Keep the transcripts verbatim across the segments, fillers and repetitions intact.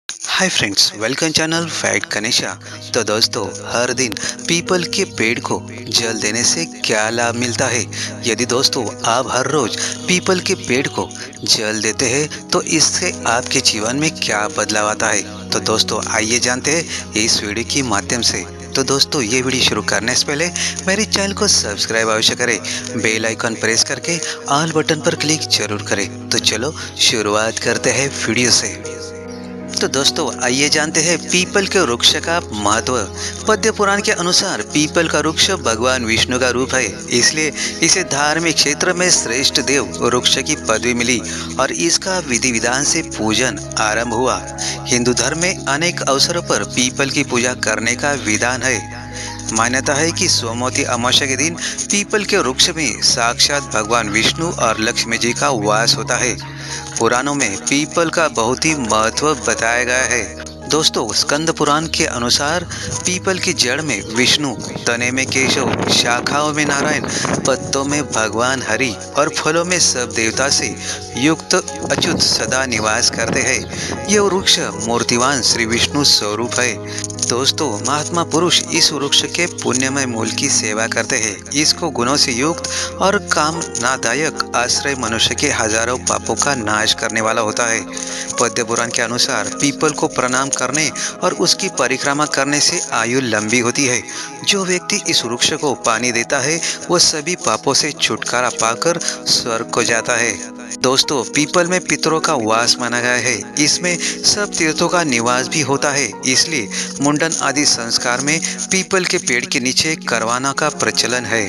हाय friends, welcome channel fact कनेशा। तो दोस्तों, हर दिन पीपल के पेड़ को जल देने से क्या लाभ मिलता है? यदि दोस्तों आप हर रोज पीपल के पेड़ को जल देते हैं तो इससे आपके जीवन में क्या बदलाव आता है? तो दोस्तों आइए जानते हैं इस वीडियो के माध्यम से। तो दोस्तों, ये वीडियो शुरू करने से पहले मेरे चैनल को सब्सक्राइब अवश्य करें, बेल आइकन प्रेस करके ऑल बटन पर क्लिक जरूर करें। तो चलो शुरुआत करते हैं वीडियो से। तो दोस्तों आइए जानते हैं पीपल के वृक्ष का महत्व। पद्म पुराण के अनुसार पीपल का वृक्ष भगवान विष्णु का रूप है, इसलिए इसे धार्मिक क्षेत्र में श्रेष्ठ देव वृक्ष की पदवी मिली और इसका विधि विधान से पूजन आरंभ हुआ। हिंदू धर्म में अनेक अवसरों पर पीपल की पूजा करने का विधान है। मान्यता है कि सोमवती अमावस्या के दिन पीपल के वृक्ष में साक्षात भगवान विष्णु और लक्ष्मी जी का वास होता है। पुराणों में पीपल का बहुत ही महत्व बताया गया है। दोस्तों, स्कंद पुराण के अनुसार पीपल की जड़ में विष्णु, तने में केशव, शाखाओं में नारायण, पत्तों में भगवान हरि और फलों में सब देवता से युक्त अच्युत सदा निवास करते हैं। यह वृक्ष मूर्तिवान श्री विष्णु स्वरूप है। दोस्तों, महात्मा पुरुष इस वृक्ष के पुण्यमय मूल की सेवा करते हैं। इसको गुणों से युक्त और कामनादायक आश्रय मनुष्य के हजारों पापों का नाश करने वाला होता है। पद्म पुराण के अनुसार पीपल को प्रणाम करने और उसकी परिक्रमा करने से आयु लंबी होती है। जो व्यक्ति इस वृक्ष को पानी देता है वो सभी पापों से छुटकारा पाकर स्वर्ग को जाता है। दोस्तों, पीपल में पितरों का वास माना गया है। इसमें सब तीर्थों का निवास भी होता है, इसलिए मुंडन आदि संस्कार में पीपल के पेड़ के नीचे करवाना का प्रचलन है।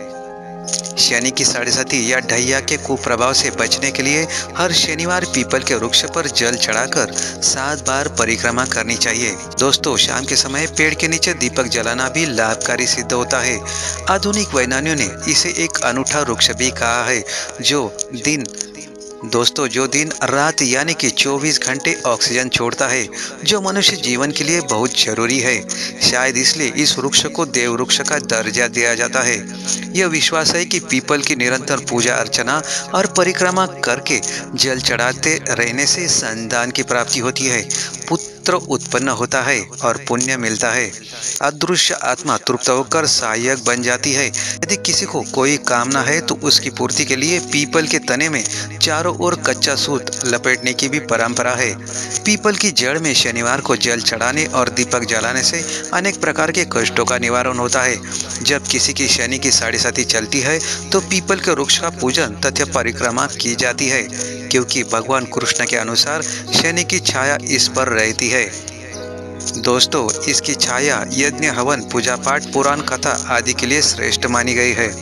शनि की साढ़े साथी या ढैया के कुप्रभाव से बचने के लिए हर शनिवार पीपल के वृक्ष पर जल चढ़ाकर सात बार परिक्रमा करनी चाहिए। दोस्तों, शाम के समय पेड़ के नीचे दीपक जलाना भी लाभकारी सिद्ध होता है। आधुनिक वैज्ञानिकों ने इसे एक अनूठा वृक्ष भी कहा है, जो दिन दोस्तों जो दिन रात यानी कि चौबीस घंटे ऑक्सीजन छोड़ता है, जो मनुष्य जीवन के लिए बहुत जरूरी है। शायद इसलिए इस वृक्ष को देव वृक्ष का दर्जा दिया जाता है। यह विश्वास है कि पीपल की निरंतर पूजा अर्चना और परिक्रमा करके जल चढ़ाते रहने से संतान की प्राप्ति होती है, पुत्र उत्पन्न होता है और पुण्य मिलता है। अदृश्य आत्मा तृप्त होकर सहायक बन जाती है। यदि किसी को कोई कामना है तो उसकी पूर्ति के लिए पीपल के तने में चारों ओर कच्चा सूत लपेटने की भी परंपरा है। पीपल की जड़ में शनिवार को जल चढ़ाने और दीपक जलाने से अनेक प्रकार के कष्टों का निवारण होता है। जब किसी की शनि की साढ़े साथी चलती है तो पीपल के वृक्ष का पूजन तथा परिक्रमा की जाती है, क्योंकि भगवान कृष्ण के अनुसार शनि की छाया इस पर रहती है। दोस्तों, इसकी छाया यज्ञ, हवन, पूजा पाठ, पुराण कथा आदि के लिए श्रेष्ठ मानी गई है।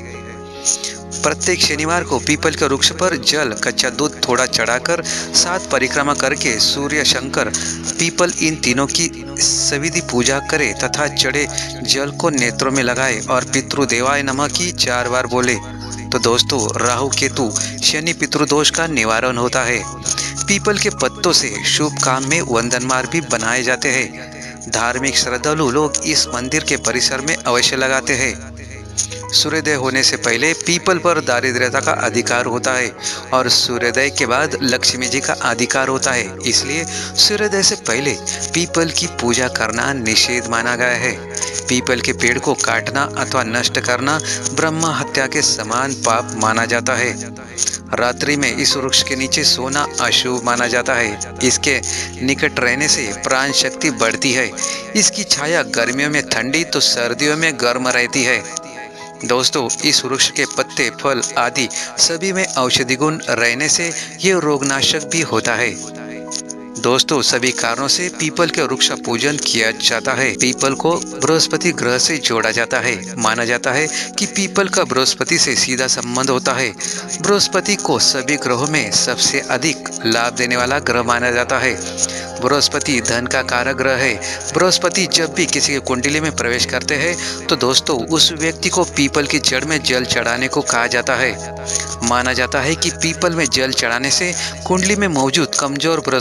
प्रत्येक शनिवार को पीपल के वृक्ष पर जल, कच्चा दूध थोड़ा चढ़ाकर सात परिक्रमा करके सूर्य, शंकर, पीपल इन तीनों की सविधि पूजा करे तथा चढ़े जल को नेत्रों में लगाए और पितृदेवाय नमः की चार बार बोले तो दोस्तों राहु, केतु, शनि, पितृदोष का निवारण होता है। पीपल के पत्तों से शुभ काम में वंदनमार भी बनाए जाते हैं। धार्मिक श्रद्धालु लोग इस मंदिर के परिसर में अवश्य लगाते हैं। सूर्योदय होने से पहले पीपल पर दारिद्र्यता का अधिकार होता है और सूर्योदय के बाद लक्ष्मी जी का अधिकार होता है, इसलिए सूर्योदय से पहले पीपल की पूजा करना निषेध माना गया है। पीपल के पेड़ को काटना अथवा नष्ट करना ब्रह्म हत्या के समान पाप माना जाता है। रात्रि में इस वृक्ष के नीचे सोना अशुभ माना जाता है। इसके निकट रहने से प्राण शक्ति बढ़ती है। इसकी छाया गर्मियों में ठंडी तो सर्दियों में गर्म रहती है। दोस्तों, इस वृक्ष के पत्ते, फल आदि सभी में औषधि गुण रहने से ये रोगनाशक भी होता है। दोस्तों, सभी कारणों से पीपल के वृक्ष पूजन किया जाता है। पीपल को बृहस्पति ग्रह से जोड़ा जाता है। माना जाता है कि पीपल का बृहस्पति से सीधा संबंध होता है। बृहस्पति को सभी ग्रहों में सबसे अधिक लाभ देने वाला ग्रह माना जाता है। बृहस्पति धन का कारक ग्रह है। बृहस्पति जब भी किसी की कुंडली में प्रवेश करते हैं तो दोस्तों उस व्यक्ति को पीपल की जड़ में जल चढ़ाने को कहा जाता है। माना जाता है कि पीपल में जल चढ़ाने से कुंडली में मौजूद कमजोर बृहस्पति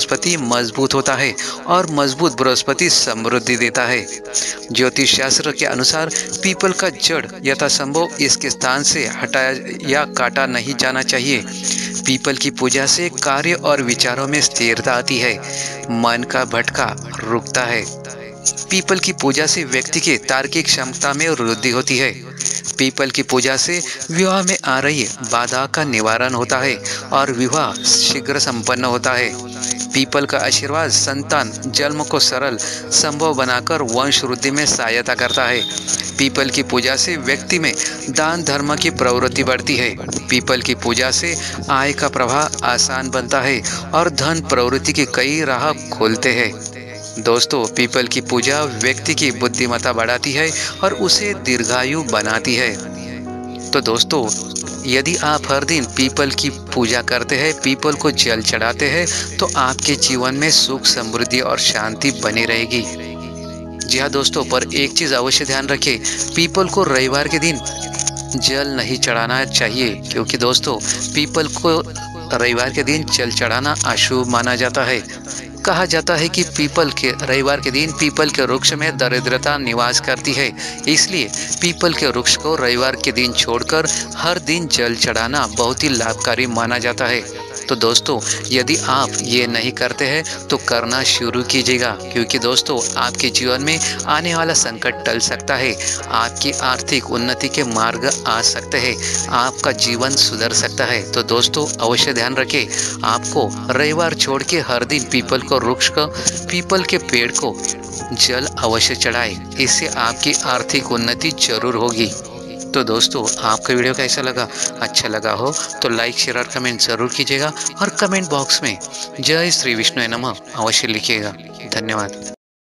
मजबूत होता है और मजबूत बृहस्पति समृद्धि देता है। ज्योतिष शास्त्र के अनुसार पीपल का जड़ यथासंभव इसके स्थान से हटाया या काटा नहीं जाना चाहिए। पीपल की पूजा से कार्य और विचारों में स्थिरता आती है, मन का भटका रुकता है। पीपल की पूजा से व्यक्ति की तार्किक क्षमता में वृद्धि होती है। पीपल की पूजा से विवाह में आ रही बाधा का निवारण होता है और विवाह शीघ्र संपन्न होता है। पीपल का आशीर्वाद संतान जन्म को सरल संभव बनाकर वंश वृद्धि में सहायता करता है। पीपल की पूजा से व्यक्ति में दान धर्म की प्रवृत्ति बढ़ती है। पीपल की पूजा से आय का प्रवाह आसान बनता है और धन प्रवृत्ति की कई राह खोलते हैं। दोस्तों, पीपल की पूजा व्यक्ति की बुद्धिमत्ता बढ़ाती है और उसे दीर्घायु बनाती है। तो दोस्तों, यदि आप हर दिन पीपल की पूजा करते हैं, पीपल को जल चढ़ाते हैं, तो आपके जीवन में सुख समृद्धि और शांति बनी रहेगी। जी हाँ दोस्तों, पर एक चीज़ अवश्य ध्यान रखें, पीपल को रविवार के दिन जल नहीं चढ़ाना चाहिए, क्योंकि दोस्तों पीपल को रविवार के दिन जल चढ़ाना अशुभ माना जाता है। कहा जाता है कि पीपल के रविवार के दिन पीपल के वृक्ष में दरिद्रता निवास करती है, इसलिए पीपल के वृक्ष को रविवार के दिन छोड़कर हर दिन जल चढ़ाना बहुत ही लाभकारी माना जाता है। तो दोस्तों, यदि आप ये नहीं करते हैं तो करना शुरू कीजिएगा, क्योंकि दोस्तों आपके जीवन में आने वाला संकट टल सकता है, आपकी आर्थिक उन्नति के मार्ग आ सकते हैं, आपका जीवन सुधर सकता है। तो दोस्तों अवश्य ध्यान रखें, आपको रविवार छोड़ के हर दिन पीपल को वृक्ष को पीपल के पेड़ को जल अवश्य चढ़ाए, इससे आपकी आर्थिक उन्नति जरूर होगी। तो दोस्तों, आपका वीडियो कैसा लगा? अच्छा लगा हो तो लाइक शेयर और कमेंट जरूर कीजिएगा और कमेंट बॉक्स में जय श्री विष्णु नमः अवश्य लिखिएगा। धन्यवाद।